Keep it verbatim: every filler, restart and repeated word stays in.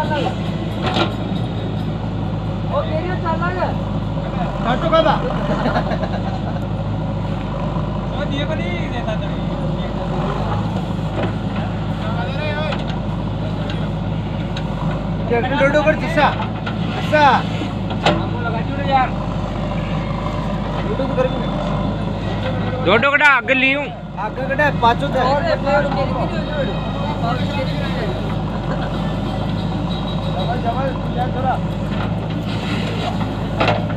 ओ केरियो चालांगा काटो कादा ओ दिए को नहीं देता था ट्रैक्टर डोडो कर दिशा दिशा हमको लगा चुरे यार डोडो तो करेंगे डोडो कटा आगे लियूं आगे कटा पांचों थे और प्लेयर केरी वीडियो और केरी वीडियो जबल जबल यार थोड़ा